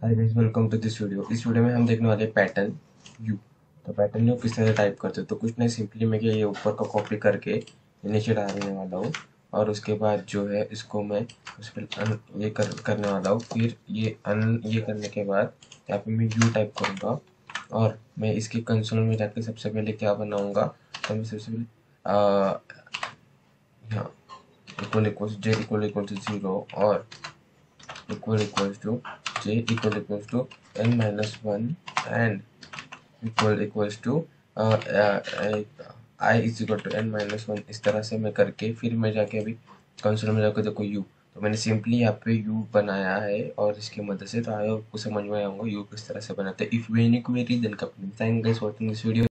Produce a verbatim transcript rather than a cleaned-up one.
Hi guys, welcome to this video. इस video में हम देखने वाले पैटर्न यू। तो पैटर्न यू किस तरह से टाइप करते हो, तो कुछ नहीं, सिंपली मैं ये ऊपर का कॉपी करके नीचे डालने वाला हूँ और उसके बाद जो है इसको मैं उस पर अन ये कर करने वाला हूँ। फिर ये अन ये करने के बाद यहाँ पे मैं यू टाइप करूँगा और मैं इसके कंसोल में जाके सबसे पहले क्या बनाऊँगा, तो मैं सबसे पहले आ, यहाँ equal equal J equal equal to zero और equal equals to j equal equals to n minus one and equal equals to uh, uh, I is equal to n minus one। इस तरह से मैं करके फिर मैं जाके अभी कंसोल में जाकर देखो u, तो मैंने सिंपली यहाँ पे u बनाया है और इसकी मदद से, तो आया आपको समझ में आऊँगा u किस तरह से बनाते हैं। If you any query then complete. Thank guys for watching this video.